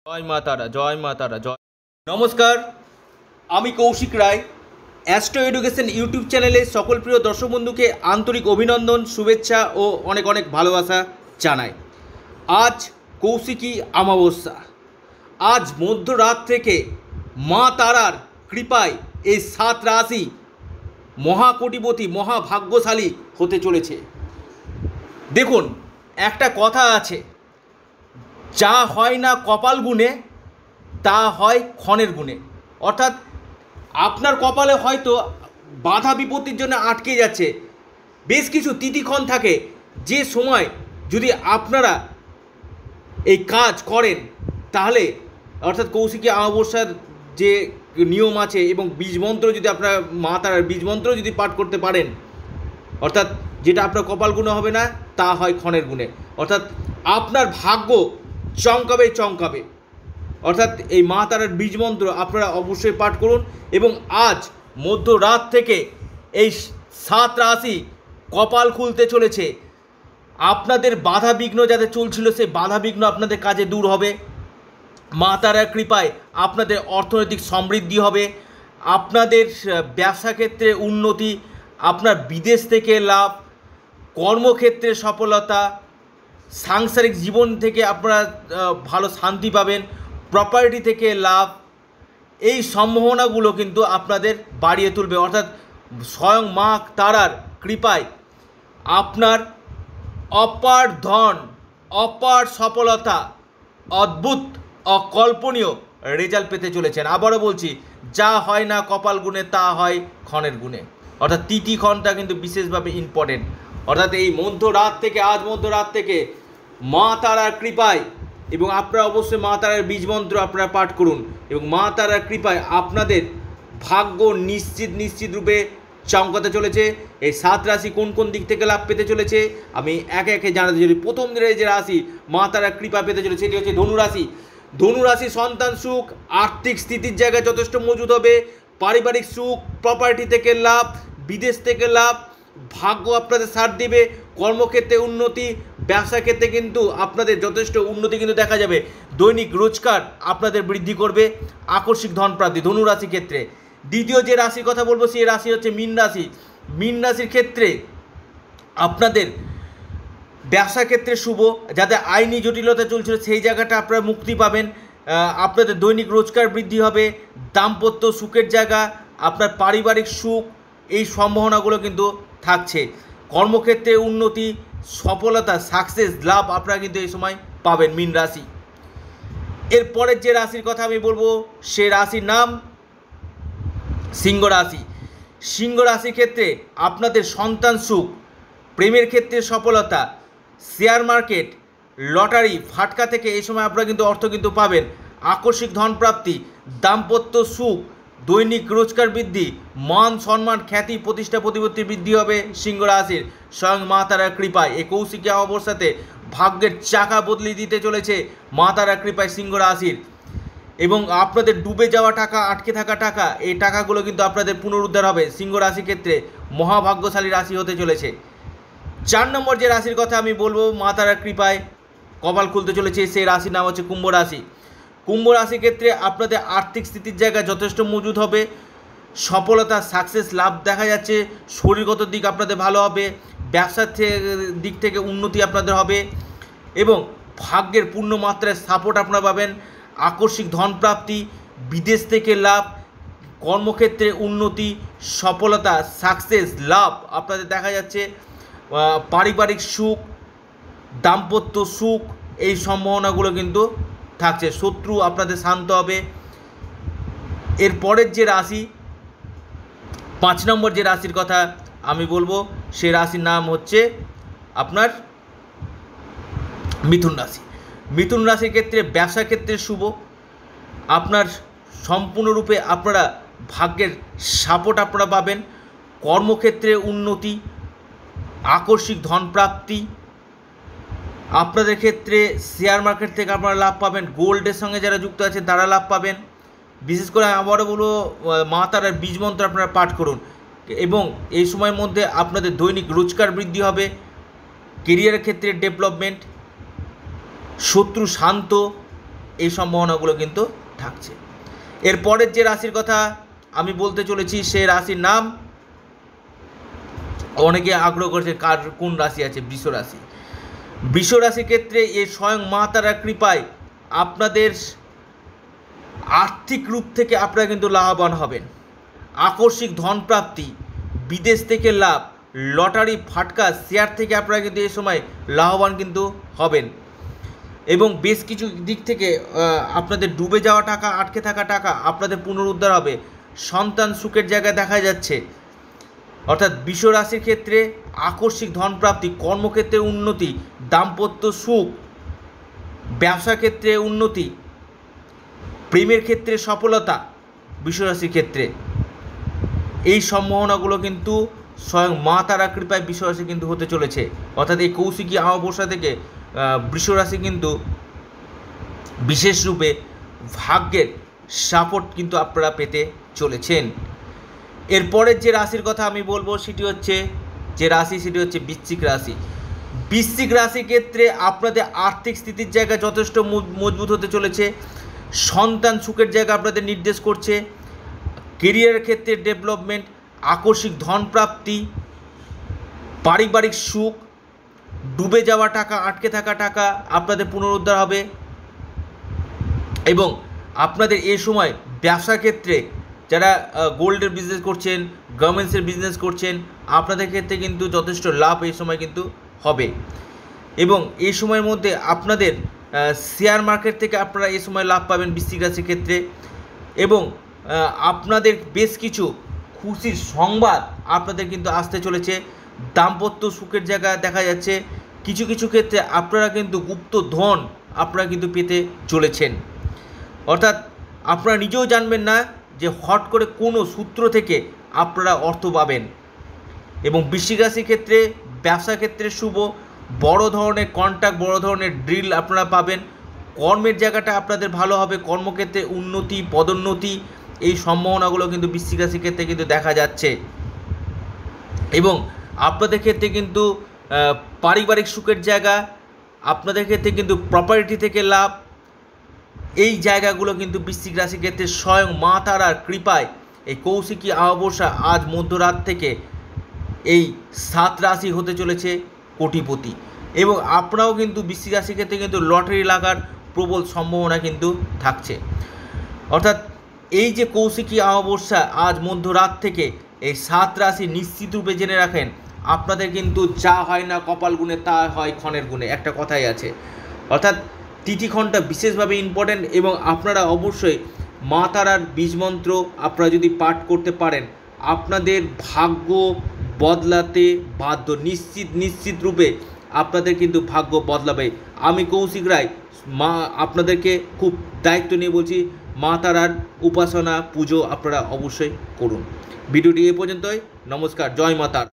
জয় মা তারা, জয় মা তারা, জয়। নমস্কার, আমি Koushik Roy. Astro education YouTube চ্যানেলে সকল প্রিয় দর্শক বন্ধুকে আন্তরিক অভিনন্দন, শুভেচ্ছা ও অনেক অনেক ভালোবাসা জানাই। আজ কৌশিকী অমাবস্যা। আজ মধ্যরাত থেকে মা তারার কৃপায় এই 7 রাশি মহাকোটিপতি, মহাভাগ্যশালী হতে চলেছে। দেখুন, একটা কথা আছে, যা হয় না কপাল গুণে তা হয় ক্ষণের গুণে। অর্থাৎ আপনার কপালে হয়তো বাধা বিপত্তির জন্য আটকে যাচ্ছে, বেশ কিছু তিথিক্ষণ থাকে, যে সময় যদি আপনারা এই কাজ করেন তাহলে, অর্থাৎ কৌশিকী অমাবস্যার যে নিয়ম আছে এবং বীজমন্ত্র যদি আপনারা মা তারার বীজমন্ত্র যদি পাঠ করতে পারেন, অর্থাৎ যেটা আপনার কপাল গুণে হবে না তা হয় ক্ষণের গুণে। অর্থাৎ আপনার ভাগ্য চমকাবে চমকাবে। অর্থাৎ এই মা তারার বীজমন্ত্র আপনারা অবশ্যই পাঠ করুন। এবং আজ মধ্যরাত থেকে এই 7 রাশি কপাল খুলতে চলেছে। আপনাদের বাধা বিঘ্ন যাতে চলছিল, সেই বাধা বিঘ্ন আপনাদের কাজে দূর হবে। মা তারার কৃপায় আপনাদের অর্থনৈতিক সমৃদ্ধি হবে, আপনাদের ব্যবসা ক্ষেত্রে উন্নতি, আপনার বিদেশ থেকে লাভ, কর্মক্ষেত্রে সফলতা, সাংসারিক জীবন থেকে আপনারা ভালো শান্তি পাবেন, প্রপার্টি থেকে লাভ, এই সম্ভাবনাগুলো কিন্তু আপনাদের বাড়িয়ে তুলবে। অর্থাৎ স্বয়ং মা তারার কৃপায় আপনার অপার ধন, অপার সফলতা, অদ্ভুত অকল্পনীয় রেজাল্ট পেতে চলেছেন। আবারও বলছি, যা হয় না কপাল গুণে তা হয় ক্ষণের গুণে। অর্থাৎ তিথিক্ষণটা কিন্তু বিশেষভাবে ইম্পর্টেন্ট। অর্থাৎ এই মধ্যরাত থেকে, আজ মধ্যরাত থেকে মা তারার কৃপায়, এবং আপনারা অবশ্যই মা তারার বীজমন্ত্র আপনারা পাঠ করুন, এবং মা তারার কৃপায় আপনাদের ভাগ্য নিশ্চিত রূপে চমকাতে চলেছে। এই 7 রাশি কোন কোন দিক থেকে লাভ পেতে চলেছে আমি একে একে জানাতে চলি। প্রথম দিনের যে রাশি মা তারার কৃপা পেতে চলেছে সেটি হচ্ছে ধনুরাশি। ধনুরাশি সন্তান সুখ, আর্থিক স্থিতির জায়গায় যথেষ্ট মজুদ হবে, পারিবারিক সুখ, প্রপার্টি থেকে লাভ, বিদেশ থেকে লাভ, ভাগ্য আপনাদের সাথ দিবে, কর্মক্ষেত্রে উন্নতি, ব্যবসা ক্ষেত্রে কিন্তু আপনাদের যথেষ্ট উন্নতি কিন্তু দেখা যাবে। দৈনিক রোজগার আপনাদের বৃদ্ধি করবে, আকস্মিক ধন প্রাপ্তি ধনুরাশির ক্ষেত্রে। দ্বিতীয় যে রাশির কথা বলবো সেই রাশি হচ্ছে মীন রাশি। মীন রাশির ক্ষেত্রে আপনাদের ব্যবসা ক্ষেত্রে শুভ, যাদের আইনি জটিলতা চলছিল সেই জায়গাটা আপনারা মুক্তি পাবেন, আপনাদের দৈনিক রোজগার বৃদ্ধি হবে, দাম্পত্য সুখের জায়গা, আপনার পারিবারিক সুখ, এই সম্ভাবনাগুলো কিন্তু থাকছে। কর্মক্ষেত্রে উন্নতি, সফলতা, সাকসেস, লাভ আপনারা কিন্তু এই সময় পাবেন মীন রাশি। এরপরের যে রাশির কথা আমি বলবো সে রাশির নাম সিংহ রাশি। সিংহ রাশির ক্ষেত্রে আপনাদের সন্তান সুখ, প্রেমের ক্ষেত্রে সফলতা, শেয়ার মার্কেট, লটারি, ফাটকা থেকে এই সময় আপনারা কিন্তু অর্থ কিন্তু পাবেন, আকস্মিক ধন প্রাপ্তি, দাম্পত্য সুখ, দৈনিক রোজগার বৃদ্ধি, মান সম্মান, খ্যাতি, প্রতিষ্ঠা প্রতিপত্তি বৃদ্ধি হবে সিংহ রাশির স্বয়ং মা তারার কৃপায়। এই কৌশিকী অমাবস্যাতে ভাগ্যের চাকা বদলে দিতে চলেছে মা তারার কৃপায় সিংহ রাশির। এবং আপনাদের ডুবে যাওয়া টাকা, আটকে থাকা টাকা, এই টাকাগুলো কিন্তু আপনাদের পুনরুদ্ধার হবে। সিংহ রাশির ক্ষেত্রে মহাভাগ্যশালী রাশি হতে চলেছে। 4 নম্বর যে রাশির কথা আমি বলবো মা তারার কৃপায় কপাল খুলতে চলেছে সেই রাশির নাম হচ্ছে কুম্ভ রাশি। কুম্ভ রাশির ক্ষেত্রে আপনাদের আর্থিক স্থিতির জায়গায় যথেষ্ট মজুদ হবে, সফলতা, সাকসেস, লাভ দেখা যাচ্ছে, শরীরগত দিক আপনাদের ভালো হবে, ব্যবসার দিক থেকে উন্নতি আপনাদের হবে, এবং ভাগ্যের পূর্ণ মাত্রায় সাপোর্ট আপনারা পাবেন, আকস্মিক ধন প্রাপ্তি, বিদেশ থেকে লাভ, কর্মক্ষেত্রে উন্নতি, সফলতা, সাকসেস, লাভ আপনাদের দেখা যাচ্ছে, পারিবারিক সুখ, দাম্পত্য সুখ, এই সম্ভাবনাগুলো কিন্তু থাকছে। শত্রু আপনাদের শান্ত হবে। এরপরের যে রাশি 5 নম্বর যে রাশির কথা আমি বলবো সে রাশির নাম হচ্ছে আপনার মিথুন রাশি। মিথুন রাশির ক্ষেত্রে ব্যবসা ক্ষেত্রে শুভ, আপনার সম্পূর্ণরূপে আপনারা ভাগ্যের সাপোর্ট আপনারা পাবেন, কর্মক্ষেত্রে উন্নতি, আকস্মিক ধন প্রাপ্তি, আপনাদের ক্ষেত্রে শেয়ার মার্কেট থেকে আপনারা লাভ পাবেন, গোল্ডের সঙ্গে যারা যুক্ত আছেন তারা লাভ পাবেন। বিশেষ করে আবারও বলবো মা তারার বীজমন্ত্র আপনারা পাঠ করুন, এবং এই সময়ের মধ্যে আপনাদের দৈনিক রোজগার বৃদ্ধি হবে, কেরিয়ারের ক্ষেত্রে ডেভেলপমেন্ট, শত্রু শান্ত, এই সম্ভাবনাগুলো কিন্তু থাকছে। এরপরের যে রাশির কথা আমি বলতে চলেছি সেই রাশির নাম অনেকে আগ্রহ করছে কোন রাশি আছে, বৃষ রাশি। বৃষ রাশির ক্ষেত্রে এই স্বয়ং মা তারার কৃপায় আপনাদের আর্থিক রূপ থেকে আপনারা কিন্তু লাভবান হবেন। আকস্মিক ধনপ্রাপ্তি, বিদেশ থেকে লাভ, লটারি, ফাটকা, শেয়ার থেকে আপনারা কিন্তু এই সময় লাভবান কিন্তু হবেন। এবং বেশ কিছু দিক থেকে আপনাদের ডুবে যাওয়া টাকা, আটকে থাকা টাকা আপনাদের পুনরুদ্ধার হবে। সন্তান সুখের জায়গায় দেখা যাচ্ছে। অর্থাৎ বৃষ রাশির ক্ষেত্রে আকস্মিক ধনপ্রাপ্তি, কর্মক্ষেত্রে উন্নতি, দাম্পত্য সুখ, ব্যবসা ক্ষেত্রে উন্নতি, প্রেমের ক্ষেত্রে সফলতা বৃষ রাশির ক্ষেত্রে এই সম্ভাবনাগুলো কিন্তু স্বয়ং মা তারা কৃপায় বৃষ রাশি কিন্তু হতে চলেছে। অর্থাৎ এই কৌশিকী অমাবস্যা থেকে বৃষ রাশি কিন্তু বিশেষ রূপে ভাগ্যের সাপোর্ট কিন্তু আপনারা পেতে চলেছেন। এরপরের যে রাশির কথা আমি বলবো সেটি হচ্ছে বৃশ্চিক রাশি। বৃশ্চিক রাশির ক্ষেত্রে আপনাদের আর্থিক স্থিতির জায়গা যথেষ্ট মজবুত হতে চলেছে। সন্তান সুখের জায়গা আপনাদের নির্দেশ করছে। কেরিয়ারের ক্ষেত্রে ডেভেলপমেন্ট, আকস্মিক ধনপ্রাপ্তি, পারিবারিক সুখ, ডুবে যাওয়া টাকা, আটকে থাকা টাকা আপনাদের পুনরুদ্ধার হবে। এবং আপনাদের এই সময় ব্যবসা ক্ষেত্রে যারা গোল্ডের বিজনেস করছেন, গার্মেন্টসের বিজনেস করছেন, আপনাদের ক্ষেত্রে কিন্তু যথেষ্ট লাভ এই সময় কিন্তু হবে। এবং এই সময়ের মধ্যে আপনাদের শেয়ার মার্কেট থেকে আপনারা এই সময় লাভ পাবেন বৃশ্চিক রাশির ক্ষেত্রে। এবং আপনাদের বেশ কিছু খুশির সংবাদ আপনাদের কিন্তু আসতে চলেছে। দাম্পত্য সুখের জায়গা দেখা যাচ্ছে। কিছু কিছু ক্ষেত্রে আপনারা কিন্তু গুপ্ত ধন আপনারা কিন্তু পেতে চলেছেন। অর্থাৎ আপনারা নিজেও জানবেন না যে হট করে কোনো সূত্র থেকে আপনারা অর্থ পাবেন। এবং বৃশ্চিক রাশির ক্ষেত্রে ব্যবসা ক্ষেত্রে শুভ, বড় ধরনের কন্ট্রাক্ট, বড় ধরনের ড্রিল আপনারা পাবেন। কর্মের জায়গাটা আপনাদের ভালো হবে। কর্মক্ষেত্রে উন্নতি, পদোন্নতি এই সম্ভাবনাগুলো কিন্তু বৃশ্চিক রাশির ক্ষেত্রে কিন্তু দেখা যাচ্ছে। এবং আপনাদের ক্ষেত্রে কিন্তু পারিবারিক সুখের জায়গা, আপনাদের ক্ষেত্রে কিন্তু প্রপার্টি থেকে লাভ, এই জায়গাগুলো কিন্তু বৃশ্চিক রাশির ক্ষেত্রে স্বয়ং মা তারার কৃপায় এই কৌশিকী অমাবস্যা আজ মধ্যরাত থেকে এই 7 রাশি হতে চলেছে কোটিপতি। এবং আপনারাও কিন্তু বৃশ্চিক রাশির ক্ষেত্রে কিন্তু লটারি লাগার প্রবল সম্ভাবনা কিন্তু থাকছে। অর্থাৎ এই যে কৌশিকী অমাবস্যা আজ মধ্যরাত থেকে এই 7 রাশি নিশ্চিত রূপে জেনে রাখেন, আপনাদের কিন্তু যা হয় না কপাল গুণে তা হয় ক্ষণের গুণে, একটা কথাই আছে। অর্থাৎ তিথিক্ষণটা বিশেষভাবে ইম্পর্ট্যান্ট। এবং আপনারা অবশ্যই মা তারার বীজমন্ত্র আপনারা যদি পাঠ করতে পারেন, আপনাদের ভাগ্য বদলাতে বাধ্য, নিশ্চিত রূপে আপনাদের কিন্তু ভাগ্য বদলাবে। আমি কৌশিক রায় আপনাদেরকে খুব দায়িত্ব নিয়ে বলছি, মা তারার উপাসনা পুজো আপনারা অবশ্যই করুন। ভিডিওটি এ পর্যন্তই। নমস্কার, জয় মা তারা।